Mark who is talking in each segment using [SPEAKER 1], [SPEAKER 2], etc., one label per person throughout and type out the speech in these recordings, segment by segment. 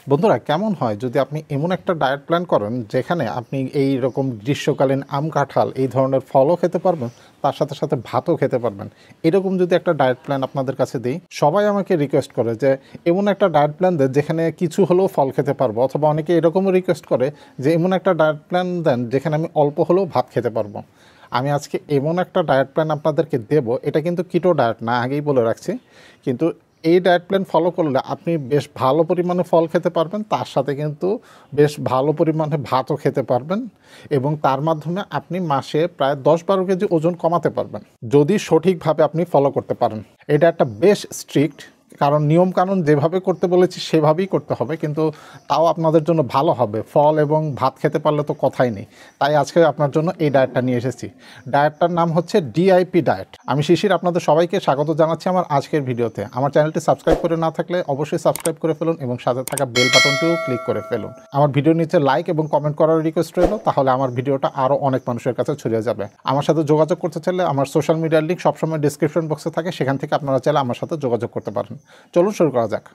[SPEAKER 1] বন্ধুরা কেমন হয় যদি আপনি এমন একটা ডায়েট প্ল্যান করেন যেখানে আপনি এই রকম গ্রীষ্মকালীন আম কাঁঠাল এই ধরনের ফলও খেতে পারবেন, তার সাথে সাথে ভাতও খেতে পারবেন। এরকম যদি একটা ডায়েট প্ল্যান আপনাদের কাছে দিই, সবাই আমাকে রিকোয়েস্ট করে যে এমন একটা ডায়েট প্ল্যান দেন যেখানে কিছু হলেও ফল খেতে পারবো, অথবা অনেকে এরকমও রিকোয়েস্ট করে যে এমন একটা ডায়েট প্ল্যান দেন যেখানে আমি অল্প হলেও ভাত খেতে পারবো। আমি আজকে এমন একটা ডায়েট প্ল্যান আপনাদেরকে দেব, এটা কিন্তু কিটো ডায়েট না, আগেই বলে রাখছি। কিন্তু এই ডায়েট প্ল্যান ফলো করলে আপনি বেশ ভালো পরিমাণে ফল খেতে পারবেন, তার সাথে কিন্তু বেশ ভালো পরিমাণে ভাতও খেতে পারবেন, এবং তার মাধ্যমে আপনি মাসে প্রায় 10-12 কেজি ওজন কমাতে পারবেন যদি সঠিকভাবে আপনি ফলো করতে পারেন। এটা একটা বেশ স্ট্রিক্ট, কারণ নিয়মকানুন যেভাবে করতে বলেছি সেভাবেই করতে হবে, কিন্তু তাও আপনাদের জন্য ভালো হবে। ফল এবং ভাত খেতে পারলে তো কথাই নেই। তাই আজকে আপনার জন্য এই ডায়েটটা নিয়ে এসেছি। ডায়েটটার নাম হচ্ছে ডিআইপি ডায়েট। আমি শিশির আপনাদের সবাইকে স্বাগত জানাচ্ছি আমার আজকের ভিডিওতে। আমার চ্যানেলটি সাবস্ক্রাইব করে না থাকলে অবশ্যই সাবস্ক্রাইব করে ফেলুন এবং সাথে থাকা বেল বাটনটিও ক্লিক করে ফেলুন। আমার ভিডিওর নিচে লাইক এবং কমেন্ট করার রিকোয়েস্ট রইল, তাহলে আমার ভিডিওটা আরও অনেক মানুষের কাছে ছড়িয়ে যাবে। আমার সাথে যোগাযোগ করতে চাইলে আমার সোশ্যাল মিডিয়ার লিঙ্ক সবসময় ডিসক্রিপশন বক্সে থাকে, সেখান থেকে আপনারা চাইলে আমার সাথে যোগাযোগ করতে পারেন। চলুন শুরু করা যাক।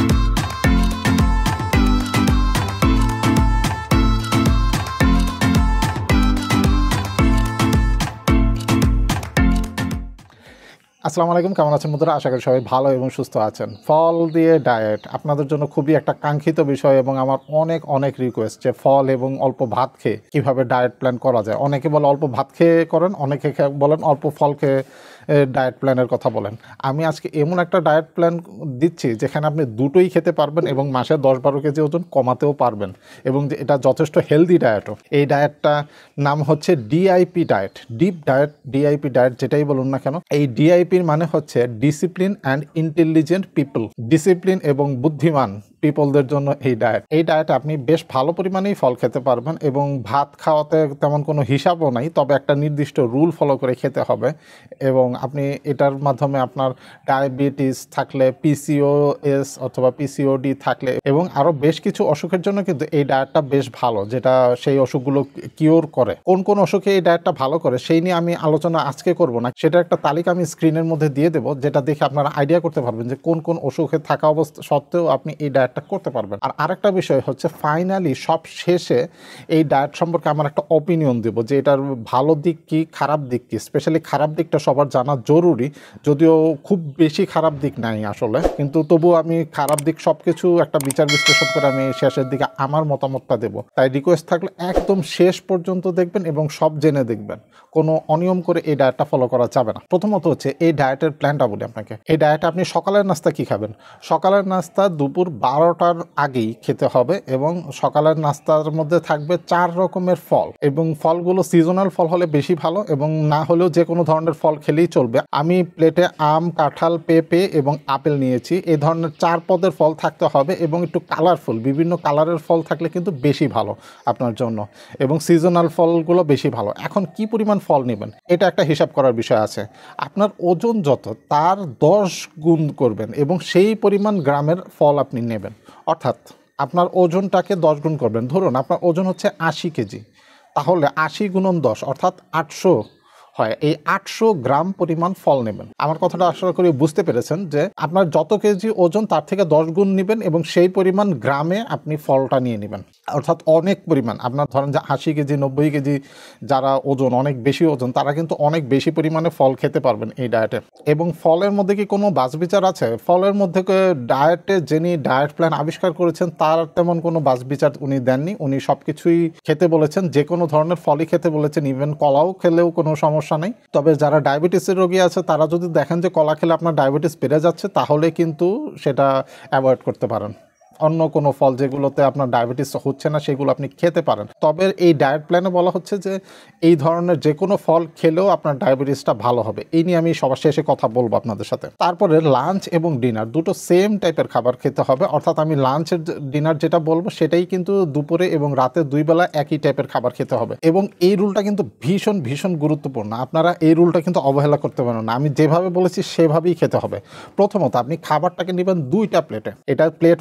[SPEAKER 1] আসসালামু আলাইকুম, কেমন আছেন বন্ধুরা? আশা করি সবাই ভালো এবং সুস্থ আছেন। ফল দিয়ে ডায়েট আপনাদের জন্য খুবই একটা কাঙ্ক্ষিত বিষয়, এবং আমার অনেক অনেক রিকোয়েস্ট যে ফল এবং অল্প ভাত খেয়ে কীভাবে ডায়েট প্ল্যান করা যায়। অনেকে বলে অল্প ভাত খেয়ে করেন, অনেকে বলেন অল্প ফল খেয়ে ডায়েট প্ল্যানের কথা বলেন। আমি আজকে এমন একটা ডায়েট প্ল্যান দিচ্ছি যেখানে আপনি দুটোই খেতে পারবেন এবং মাসে 10-12 কেজি ওজন কমাতেও পারবেন, এবং এটা যথেষ্ট হেলদি ডায়েটও। এই ডায়েটটা নাম হচ্ছে DIP diet, dip diet, DIP diet যেটাই বলুন না কেন। এই ডিআইপির মানে হচ্ছে discipline and intelligent people, discipline এবং বুদ্ধিমান পিপলদের জন্য এই ডায়েট। এই ডায়েটে আপনি বেশ ভালো পরিমাণেই ফল খেতে পারবেন, এবং ভাত খাওয়াতে তেমন কোনো হিসাবও নাই, তবে একটা নির্দিষ্ট রুল ফলো করে খেতে হবে। এবং আপনি এটার মাধ্যমে আপনার ডায়াবেটিস থাকলে, পিসিওএস অথবা পিসিওডি থাকলে, এবং আরও বেশ কিছু অসুখের জন্য কিন্তু এই ডায়েটটা বেশ ভালো, যেটা সেই অসুখগুলো কিওর করে। কোন কোন অসুখে এই ডায়েটটা ভালো করে সেই নিয়ে আমি আলোচনা আজকে করব না, সেটা একটা তালিকা আমি স্ক্রিনের মধ্যে দিয়ে দেবো, যেটা দেখে আপনারা আইডিয়া করতে পারবেন যে কোন কোন অসুখে থাকা অবস্থা সত্ত্বেও আপনি এই ডায়েটটা করতে পারবেন। আর আরেকটা বিষয় হচ্ছে, ফাইনালি সব শেষে এই ডায়েট সম্পর্কে আমার একটা অপিনিয়ন দেব যে এটার ভালো দিক কি, খারাপ দিক কি। স্পেশালি খারাপ দিকটা সবার জানা জরুরি, যদিও খুব বেশি খারাপ দিক নাই আসলে, কিন্তু তবুও আমি খারাপ দিক সব কিছু একটা বিচার বিশ্লেষণ করে আমি শেষের দিকে আমার মতামতটা দেব। তাই রিকোয়েস্ট থাকলে একদম শেষ পর্যন্ত দেখবেন এবং সব জেনে দেখবেন। কোনো অনিয়ম করে এই ডায়েটটা ফলো করা যাবে না। প্রথমত হচ্ছে এই ডায়েটের প্ল্যানটা বলি আপনাকে। এই ডায়েটে আপনি সকালের নাস্তা কি খাবেন? সকালের নাস্তা দুপুর 12টার আগেই খেতে হবে, এবং সকালের নাস্তার মধ্যে থাকবে 4 রকমের ফল, এবং ফলগুলো সিজনাল ফল হলে বেশি ভালো, এবং না হলেও যে কোনো ধরনের ফল খেলেই চলবে। আমি প্লেটে আম, কাঁঠাল, পেঁপে এবং আপেল নিয়েছি। এই ধরনের 4 পদের ফল থাকতে হবে, এবং একটু কালারফুল, বিভিন্ন কালারের ফল থাকলে কিন্তু বেশি ভালো আপনার জন্য, এবং সিজনাল ফলগুলো বেশি ভালো। এখন কি পরিমাণ ফল নেবেন এটা একটা হিসাব করার বিষয় আছে। আপনার ওজন যত তার 10 গুণ করবেন, এবং সেই পরিমাণ গ্রামের ফল আপনি নেবেন। অর্থাৎ আপনার ওজনটাকে 10 গুণ করবেন। ধরুন আপনার ওজন হচ্ছে 80 কেজি, তাহলে 80 গুণন 10 অর্থাৎ 800 হয়। এই 800 গ্রাম পরিমাণ ফল নেবেন। আমার কথাটা আশা করি বুঝতে পেরেছেন যে আপনার যত কেজি ওজন তার থেকে 10 গুণ নেবেন, এবং সেই পরিমাণ গ্রামে আপনি ফলটা নিয়ে নেবেন। অর্থাৎ অনেক পরিমাণ, আপনার ধরেন যে 80 কেজি 90 কেজি যারা ওজন, অনেক বেশি ওজন, তারা কিন্তু অনেক বেশি পরিমাণে ফল খেতে পারবেন এই ডায়েটে। এবং ফলের মধ্যে কি কোনো বাছবিচার আছে? ফলের মধ্যে ডায়েটে যিনি ডায়েট প্ল্যান আবিষ্কার করেছেন তার তেমন কোনো বাছবিচার উনি দেননি। উনি সব কিছুই খেতে বলেছেন, যে কোনো ধরনের ফলই খেতে বলেছেন, ইভেন কলাও খেলেও কোনো সমস্যা নেই। তবে যারা ডায়াবেটিসের রোগী আছে তারা যদি দেখেন যে কলা খেলে আপনার ডায়াবেটিস বেড়ে যাচ্ছে, তাহলে কিন্তু সেটা অ্যাভয়েড করতে পারেন। অন্য কোনো ফল যেগুলোতে আপনার ডায়াবেটিস হচ্ছে না সেগুলো আপনি খেতে পারেন। তবে এই ডায়েট প্ল্যানে বলা হচ্ছে যে এই ধরনের যে কোনো ফল খেলেও আপনার ডায়াবেটিসটা ভালো হবে। এই নিয়ে আমি সবার শেষে কথা বলবো আপনাদের সাথে। তারপরে লাঞ্চ এবং ডিনার দুটো সেম টাইপের খাবার খেতে হবে। অর্থাৎ আমি লাঞ্চের ডিনার যেটা বলবো সেটাই কিন্তু দুপুরে এবং রাতে 2 বেলা একই টাইপের খাবার খেতে হবে। এবং এই রুলটা কিন্তু ভীষণ ভীষণ গুরুত্বপূর্ণ। আপনারা এই রুলটা কিন্তু অবহেলা করতে পারেন না। আমি যেভাবে বলেছি সেভাবেই খেতে হবে। প্রথমত আপনি খাবারটাকে নেবেন 2টা প্লেটে। এটা প্লেট 1 আর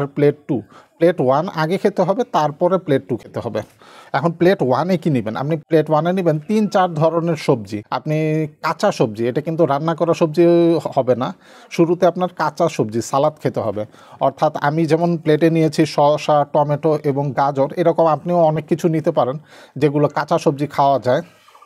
[SPEAKER 1] প্লেট 2। প্লেট 1 আগে খেতে হবে, তারপরে প্লেট 2 খেতে হবে। এখন প্লেট 1-এ কী নেবেন? আপনি প্লেট 1-এ নেবেন 3-4 ধরনের সবজি। আপনি কাঁচা সবজি, এটা কিন্তু রান্না করা সবজি হবে না, শুরুতে আপনার কাঁচা সবজি সালাদ খেতে হবে। অর্থাৎ আমি যেমন প্লেটে নিয়েছি শসা, টমেটো এবং গাজর, এরকম আপনিও অনেক কিছু নিতে পারেন যেগুলো কাঁচা সবজি খাওয়া যায়,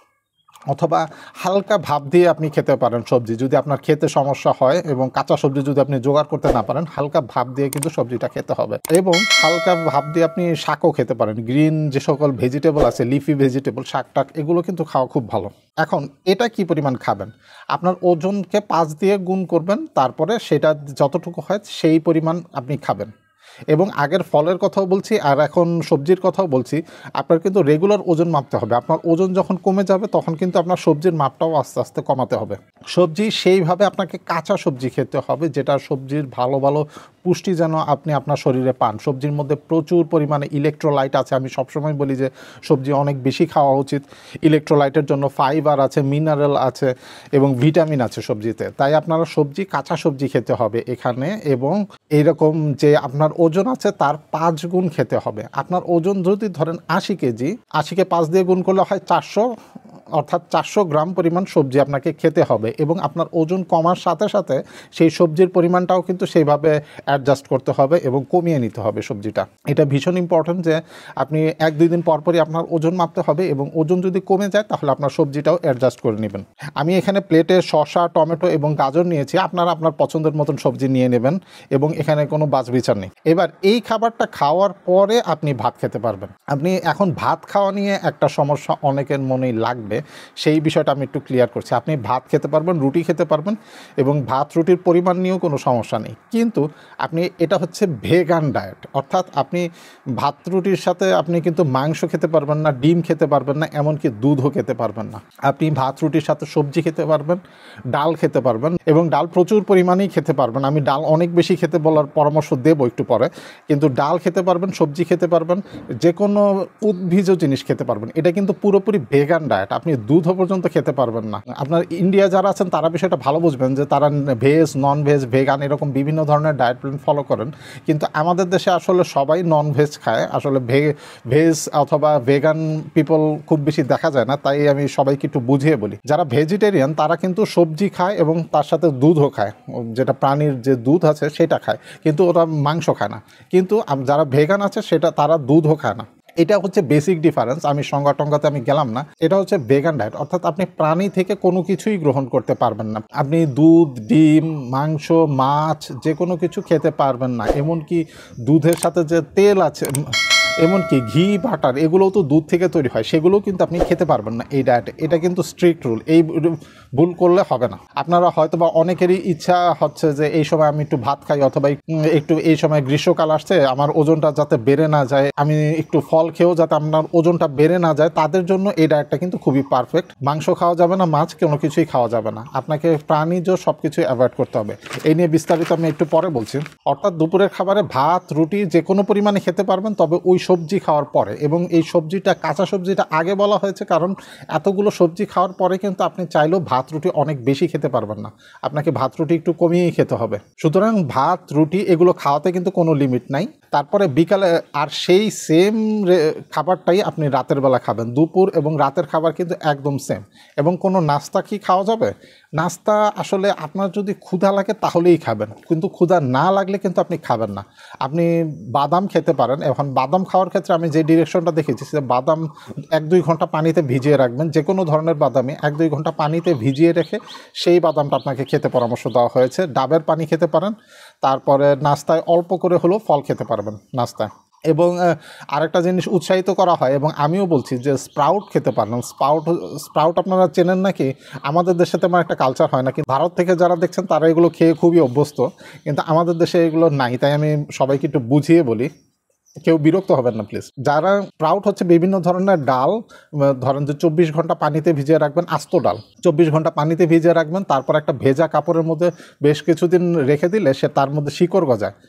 [SPEAKER 1] অথবা হালকা ভাপ দিয়ে আপনি খেতে পারেন সবজি, যদি আপনার খেতে সমস্যা হয় এবং কাঁচা সবজি যদি আপনি জোগাড় করতে না পারেন, হালকা ভাপ দিয়ে কিন্তু সবজিটা খেতে হবে। এবং হালকা ভাপ দিয়ে আপনি শাকও খেতে পারেন, গ্রিন যে সকল ভেজিটেবল আছে, লিফি ভেজিটেবল, শাক টাক, এগুলো কিন্তু খাওয়া খুব ভালো। এখন এটা কি পরিমাণ খাবেন? আপনার ওজনকে 5 দিয়ে গুণ করবেন, তারপরে সেটা যতটুকু হয় সেই পরিমাণ আপনি খাবেন। এবং আগের ফলের কথাও বলছি আর এখন সবজির কথাও বলছি, আপনার কিন্তু রেগুলার ওজন মাপতে হবে। আপনার ওজন যখন কমে যাবে তখন কিন্তু আপনার সবজির মাপটাও আস্তে আস্তে কমাতে হবে। সবজি সেইভাবে আপনাকে কাঁচা সবজি খেতে হবে, যেটা সবজির ভালো ভালো পুষ্টি যেন আপনি আপনার শরীরে পান। সবজির মধ্যে প্রচুর পরিমাণে ইলেকট্রোলাইট আছে। আমি সবসময় বলি যে সবজি অনেক বেশি খাওয়া উচিত। ইলেকট্রোলাইটের জন্য ফাইবার আছে, মিনারেল আছে এবং ভিটামিন আছে সবজিতে। তাই আপনারা সবজি, কাঁচা সবজি খেতে হবে এখানে। এবং এইরকম যে আপনার ওজন আছে তার 5 গুণ খেতে হবে। আপনার ওজন যদি ধরেন 80 কেজি, 80কে 5 দিয়ে গুণ করলে হয় 400, অর্থাৎ 400 গ্রাম পরিমাণ সবজি আপনাকে খেতে হবে। এবং আপনার ওজন কমার সাথে সাথে সেই সবজির পরিমাণটাও কিন্তু সেইভাবে অ্যাডজাস্ট করতে হবে এবং কমিয়ে নিতে হবে সবজিটা। এটা ভীষণ ইম্পর্ট্যান্ট যে আপনি 1-2 দিন পরপরই আপনার ওজন মাপতে হবে, এবং ওজন যদি কমে যায় তাহলে আপনার সবজিটাও অ্যাডজাস্ট করে নেবেন। আমি এখানে প্লেটে শসা, টমেটো এবং গাজর নিয়েছি, আপনারা আপনার পছন্দের মতন সবজি নিয়ে নেবেন এবং এখানে কোনো বাছবিচার নেই। এবার এই খাবারটা খাওয়ার পরে আপনি ভাত খেতে পারবেন। আপনি এখন ভাত খাওয়া নিয়ে একটা সমস্যা অনেকের মনেই লাগবে, সেই বিষয়টা আমি একটু ক্লিয়ার করছি। আপনি ভাত খেতে পারবেন, রুটি খেতে পারবেন, এবং ভাত রুটির পরিমাণ নিয়েও কোনো সমস্যা নেই। কিন্তু আপনি, এটা হচ্ছে ভেগান ডায়েট, অর্থাৎ আপনি ভাত রুটির সাথে আপনি কিন্তু মাংস খেতে পারবেন না, ডিম খেতে পারবেন না, এমনকি দুধও খেতে পারবেন না। আপনি ভাত রুটির সাথে সবজি খেতে পারবেন, ডাল খেতে পারবেন, এবং ডাল প্রচুর পরিমাণেই খেতে পারবেন। আমি ডাল অনেক বেশি খেতে বলার পরামর্শ দেবো একটু পরে। কিন্তু ডাল খেতে পারবেন, সবজি খেতে পারবেন, যে কোনো উদ্ভিজ্জ জিনিস খেতে পারবেন। এটা কিন্তু পুরোপুরি ভেগান ডায়েট। আপনি দুধও পর্যন্ত খেতে পারবেন না। আপনার ইন্ডিয়া যারা আছেন তারা বিষয়টা ভালো বুঝবেন যে তারা ভেজ, নন ভেজ, ভেগান এরকম বিভিন্ন ধরনের ডায়েট প্ল্যান ফলো করেন। কিন্তু আমাদের দেশে আসলে সবাই নন ভেজ খায়, আসলে ভেজ অথবা ভেগান পিপল খুব বেশি দেখা যায় না। তাই আমি সবাইকে একটু বুঝিয়ে বলি, যারা ভেজিটেরিয়ান তারা কিন্তু সবজি খায় এবং তার সাথে দুধও খায়, যেটা প্রাণীর যে দুধ আছে সেটা খায়, কিন্তু ওরা মাংস খায় না। কিন্তু যারা ভেগান আছে সেটা তারা দুধও খায় না। এটা হচ্ছে বেসিক ডিফারেন্স। আমি সংজ্ঞাতে আমি গেলাম না। এটা হচ্ছে ভেগান ডায়েট, অর্থাৎ আপনি প্রাণী থেকে কোনো কিছুই গ্রহণ করতে পারবেন না। আপনি দুধ, ডিম, মাংস, মাছ যে কোনো কিছু খেতে পারবেন না। এমনকি দুধের সাথে যে তেল আছে, এমনকি ঘি, বাটার, এগুলোও তো দুধ থেকে তৈরি হয়, সেগুলোও কিন্তু আপনি খেতে পারবেন না এই ডায়েটে। এটা কিন্তু স্ট্রিক্ট রুল, এই ভুল করলে হবে না। আপনারা হয়তো বা অনেকেরই ইচ্ছা হচ্ছে যে এই সময় আমি একটু ভাত খাই, অথবা একটু এই সময় গ্রীষ্মকাল আসছে, আমার ওজনটা যাতে বেড়ে না যায়, আমি একটু ফল খেয়েও যাতে আপনার ওজনটা বেড়ে না যায়, তাদের জন্য এই ডায়েটটা কিন্তু খুবই পারফেক্ট। মাংস খাওয়া যাবে না, মাছ, কোনো কিছুই খাওয়া যাবে না। আপনাকে প্রাণীজ সব কিছুই অ্যাভয়েড করতে হবে। এই নিয়ে বিস্তারিত আমি একটু পরে বলছি। অর্থাৎ দুপুরের খাবারে ভাত, রুটি যে কোনো পরিমাণে খেতে পারবেন, তবে ওই সবজি খাওয়ার পরে। এবং এই সবজিটা, কাঁচা সবজিটা আগে বলা হয়েছে কারণ এতগুলো সবজি খাওয়ার পরে কিন্তু আপনি চাইলেও ভাত রুটি অনেক বেশি খেতে পারবেন না, আপনাকে ভাত রুটি একটু কমিয়েই খেতে হবে। সুতরাং ভাত রুটি এগুলো খাওয়াতে কিন্তু কোনো লিমিট নাই। তারপরে বিকালে আর সেই সেম খাবারটাই আপনি রাতের বেলা খাবেন। দুপুর এবং রাতের খাবার কিন্তু একদম সেম। এবং কোনো নাস্তা কি খাওয়া যাবে? নাস্তা আসলে আপনার যদি ক্ষুধা লাগে তাহলেই খাবেন, কিন্তু ক্ষুধা না লাগলে কিন্তু আপনি খাবেন না। আপনি বাদাম খেতে পারেন। এখন বাদাম খাওয়ার ক্ষেত্রে আমি যে ডিরেকশনটা দেখেছি, সে বাদাম 1-2 ঘন্টা পানিতে ভিজিয়ে রাখবেন। যে কোনো ধরনের বাদামই 1-2 ঘন্টা পানিতে ভিজিয়ে রেখে সেই বাদামটা আপনাকে খেতে পরামর্শ দেওয়া হয়েছে। ডাবের পানি খেতে পারেন। তারপরে নাস্তায় অল্প করে হলেও ফল খেতে পারবেন নাস্তায়। এবং আরেকটা জিনিস উৎসাহিত করা হয়, এবং আমিও বলছি যে স্প্রাউট খেতে পারেন। স্প্রাউট আপনারা চেনেন নাকি? আমাদের দেশে তেমন একটা কালচার হয় না, কিন্তু ভারত থেকে যারা দেখছেন তারা এগুলো খেয়ে খুবই অভ্যস্ত, কিন্তু আমাদের দেশে এগুলো নাই। তাই আমি সবাইকে একটু বুঝিয়ে বলি, কেউ বিরক্ত হবেন না প্লিজ। যারা স্প্রাউট হচ্ছে বিভিন্ন ধরনের ডাল, ধরেন যে 24 ঘন্টা পানিতে ভিজিয়ে রাখবেন, আস্ত ডাল 24 ঘন্টা পানিতে ভিজিয়ে রাখবেন, তারপর একটা ভেজা কাপড়ের মধ্যে বেশ কিছুদিন রেখে দিলে সে তার মধ্যে শিকড় গজায়।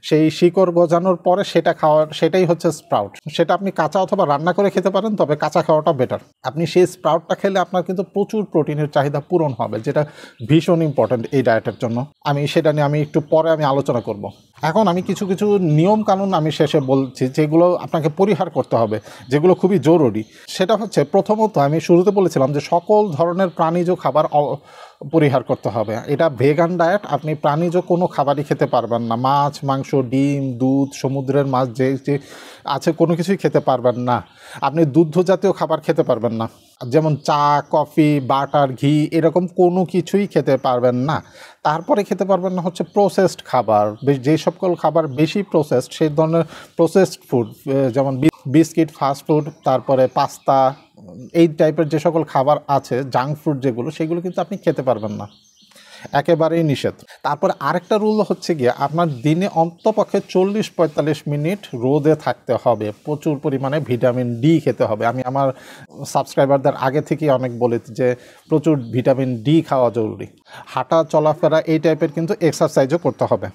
[SPEAKER 1] সেই শিকড় গজানোর পরে সেটা খাওয়ার, সেটাই হচ্ছে স্প্রাউট। সেটা আপনি কাঁচা অথবা রান্না করে খেতে পারেন, তবে কাঁচা খাওয়াটা বেটার। আপনি সেই স্প্রাউটটা খেলে আপনার কিন্তু প্রচুর প্রোটিনের চাহিদা পূরণ হবে, যেটা ভীষণ ইম্পর্ট্যান্ট এই ডায়েটের জন্য। সেটা নিয়ে একটু পরে আলোচনা করব। এখন আমি কিছু কিছু নিয়ম কানুন আমি শেষে বলছি, যেগুলো আপনাকে পরিহার করতে হবে, যেগুলো খুবই জরুরি। সেটা হচ্ছে, প্রথমত আমি শুরুতে বলেছিলাম যে সকল ধরনের প্রাণীজ খাবার পরিহার করতে হবে। এটা ভেগান ডায়েট। আপনি প্রাণীজ কোনো খাবারই খেতে পারবেন না। মাছ, মাংস, ডিম, দুধ, সমুদ্রের মাছ যে যে আছে কোনো কিছুই খেতে পারবেন না। আপনি দুগ্ধ জাতীয় খাবার খেতে পারবেন না, যেমন চা, কফি, বাটার, ঘি, এরকম কোনো কিছুই খেতে পারবেন না। তারপরে খেতে পারবেন না হচ্ছে প্রসেসড খাবার। যে সকল খাবার বেশি প্রসেসড, সেই ধরনের প্রসেসড ফুড, যেমন বিস্কিট, ফাস্টফুড, তারপরে পাস্তা, এই টাইপের যে সকল খাবার আছে, জাঙ্ক ফুড যেগুলো, সেগুলো কিন্তু আপনি খেতে পারবেন না, একেবারেই নিষেধ। তারপরে আরেকটা রুল হচ্ছে গিয়ে, আপনার দিনে অন্তপক্ষে 40-45 মিনিট রোদে থাকতে হবে। প্রচুর পরিমাণে ভিটামিন ডি খেতে হবে। আমি আমার সাবস্ক্রাইবারদের আগে থেকেই অনেক বলেছি যে প্রচুর ভিটামিন ডি খাওয়া জরুরি। হাঁটা, চলাফেরা, এই টাইপের কিন্তু এক্সারসাইজও করতে হবে।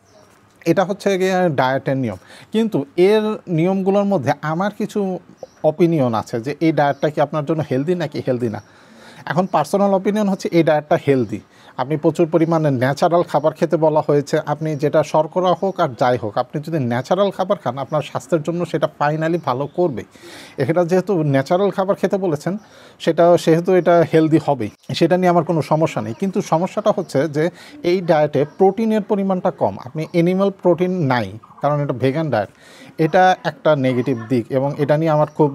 [SPEAKER 1] এটা হচ্ছে গিয়ে ডায়েটের নিয়ম। কিন্তু এর নিয়মগুলোর মধ্যে আমার কিছু অপিনিয়ন আছে যে এই ডায়েটটা কি আপনার জন্য হেলদি নাকি হেলদি না। এখন পার্সোনাল অপিনিয়ন হচ্ছে এই ডায়েটটা হেলদি। আপনি প্রচুর পরিমাণে ন্যাচারাল খাবার খেতে বলা হয়েছে। আপনি যেটা শর্করা হোক আর যাই হোক, আপনি যদি ন্যাচারাল খাবার খান, আপনার স্বাস্থ্যের জন্য সেটা ফাইনালি ভালো করবে। এটা যেহেতু ন্যাচারাল খাবার খেতে বলেছেন, সেহেতু এটা হেলদি হবেই, সেটা নিয়ে আমার কোনো সমস্যা নেই। কিন্তু সমস্যাটা হচ্ছে যে এই ডায়েটে প্রোটিনের পরিমাণটা কম। আপনি অ্যানিমাল প্রোটিন নাই, কারণ এটা ভেগান ডায়েট। এটা একটা নেগেটিভ দিক, এবং এটা নিয়ে আমার খুব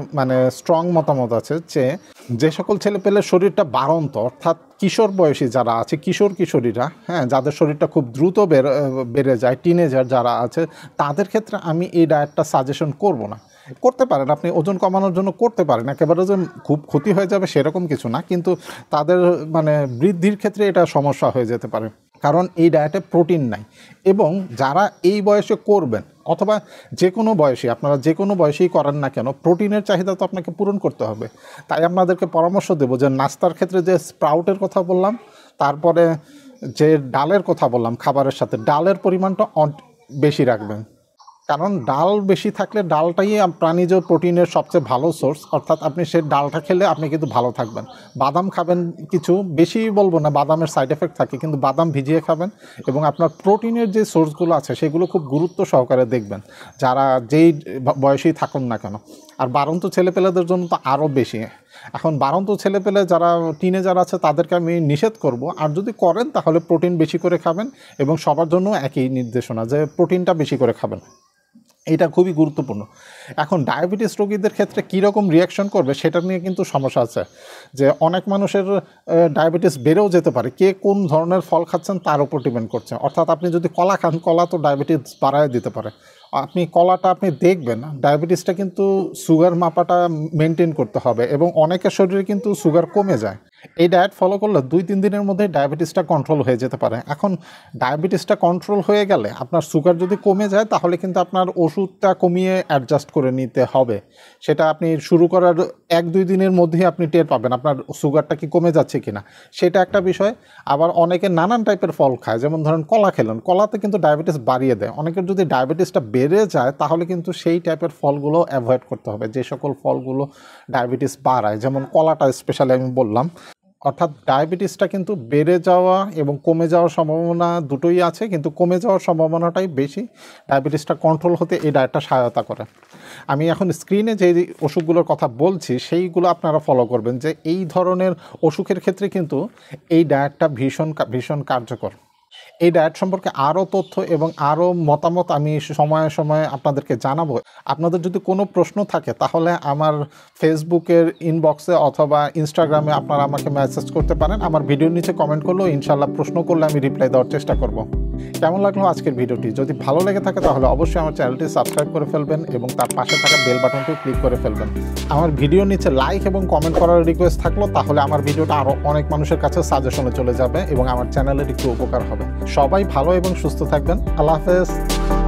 [SPEAKER 1] স্ট্রং মতামত আছে যে সকল ছেলেপেলের শরীরটা বাড়ন্ত, অর্থাৎ কিশোর বয়সী যারা আছে, কিশোরীরা, যাদের শরীরটা খুব দ্রুত বেড়ে যায়, টিনেজার যারা আছে, তাদের ক্ষেত্রে আমি এই ডায়েটটা সাজেশন করব না। করতে পারেন, আপনি ওজন কমানোর জন্য করতে পারেন, একেবারে যে খুব ক্ষতি হয়ে যাবে সেরকম কিছু না, কিন্তু তাদের বৃদ্ধির ক্ষেত্রে এটা সমস্যা হয়ে যেতে পারে, কারণ এই ডায়েটে প্রোটিন নাই। এবং যারা এই বয়সে করবেন, অথবা যে কোনো বয়সী, আপনারা যে কোনো বয়সেই করেন না কেন, প্রোটিনের চাহিদা তো আপনাকে পূরণ করতে হবে। তাই আপনাদেরকে পরামর্শ দেবো যে নাস্তার ক্ষেত্রে যে স্প্রাউটের কথা বললাম, তারপরে যে ডালের কথা বললাম, খাবারের সাথে ডালের পরিমাণটা বেশি রাখবেন, কারণ ডাল বেশি থাকলে ডালটাই প্রাণীজ প্রোটিনের সবচেয়ে ভালো সোর্স। অর্থাৎ আপনি সেই ডালটা খেলে আপনি কিন্তু ভালো থাকবেন। বাদাম খাবেন, কিছু বেশি বলবো না, বাদামের সাইড এফেক্ট থাকে, কিন্তু বাদাম ভিজিয়ে খাবেন, এবং আপনার প্রোটিনের যে সোর্সগুলো আছে সেগুলো খুব গুরুত্ব সহকারে দেখবেন, যারা যেই বয়সেই থাকুন না কেন। আর বাড়ন্ত ছেলেপেলেদের জন্য তো আরও বেশি। এখন বাড়ন্ত ছেলেপেলে যারা টিনেজার আছে তাদেরকে আমি নিষেধ করব, আর যদি করেন তাহলে প্রোটিন বেশি করে খাবেন, এবং সবার জন্য একই নির্দেশনা যে প্রোটিনটা বেশি করে খাবেন। এটা খুবই গুরুত্বপূর্ণ। এখন ডায়াবেটিস রোগীদের ক্ষেত্রে কীরকম রিয়াকশন করবে সেটা নিয়ে কিন্তু সমস্যা আছে, যে অনেক মানুষের ডায়াবেটিস বেড়েও যেতে পারে। কে কোন ধরনের ফল খাচ্ছেন তার উপর ডিপেন্ড করছে। অর্থাৎ আপনি যদি কলা খান, কলা তো ডায়াবেটিস বাড়ায় দিতে পারে। কলাটা আপনি দেখবেন, ডায়াবেটিসটা কিন্তু সুগার মাপাটা মেনটেন করতে হবে, এবং অনেকের শরীরে কিন্তু সুগার কমে যায়। এই ডায়েট ফলো করলে 2-3 দিনের মধ্যে ডায়াবেটিসটা কন্ট্রোল হয়ে যেতে পারে। এখন ডায়াবেটিসটা কন্ট্রোল হয়ে গেলে আপনার সুগার যদি কমে যায়, তাহলে কিন্তু আপনার ওষুধটা কমিয়ে অ্যাডজাস্ট করে নিতে হবে। সেটা আপনি শুরু করার 1-2 দিনের মধ্যেই আপনি টের পাবেন আপনার সুগারটা কি কমে যাচ্ছে কিনা, সেটা একটা বিষয়। আবার অনেকে নানান টাইপের ফল খায়, যেমন ধরেন কলা খেলেন, কলাতে কিন্তু ডায়াবেটিস বাড়িয়ে দেয়। অনেকের যদি ডায়াবেটিসটা বেড়ে যায়, তাহলে কিন্তু সেই টাইপের ফলগুলো অ্যাভয়েড করতে হবে, যে সকল ফলগুলো ডায়াবেটিস বাড়ায়, যেমন কলাটা স্পেশালি আমি বললাম। অর্থাৎ ডায়াবেটিসটা কিন্তু বেড়ে যাওয়া এবং কমে যাওয়ার সম্ভাবনা দুটোই আছে, কিন্তু কমে যাওয়ার সম্ভাবনাটাই বেশি। ডায়াবেটিসটা কন্ট্রোল হতে এই ডায়েটটা সহায়তা করে। আমি এখন স্ক্রিনে যে অসুখগুলোর কথা বলছি সেইগুলো আপনারা ফলো করবেন, যে এই ধরনের অসুখের ক্ষেত্রে কিন্তু এই ডায়েটটা ভীষণ কার্যকর। এই ডায়েট সম্পর্কে আরও তথ্য এবং আরও মতামত আমি সময়ে সময়ে আপনাদেরকে জানাবো। আপনাদের যদি কোনো প্রশ্ন থাকে তাহলে আমার ফেসবুকের ইনবক্সে অথবা ইনস্টাগ্রামে আপনারা আমাকে মেসেজ করতে পারেন। আমার ভিডিওর নিচে কমেন্ট করলেও ইনশাল্লাহ প্রশ্ন করলে আমি রিপ্লাই দেওয়ার চেষ্টা করব। কেমন লাগলো আজকের ভিডিওটি? যদি ভালো লেগে থাকে তাহলে অবশ্যই আমার চ্যানেলটি সাবস্ক্রাইব করে ফেলবেন এবং তার পাশে থাকা বেল বাটনটি ক্লিক করে ফেলবেন। আমার ভিডিওর নিচে লাইক এবং কমেন্ট করার রিকোয়েস্ট থাকলো, তাহলে আমার ভিডিওটা আরও অনেক মানুষের কাছে সাজেশনে চলে যাবে এবং আমার চ্যানেলের একটু উপকার হবে। সবাই ভালো এবং সুস্থ থাকবেন। আল্লাহ হাফেজ।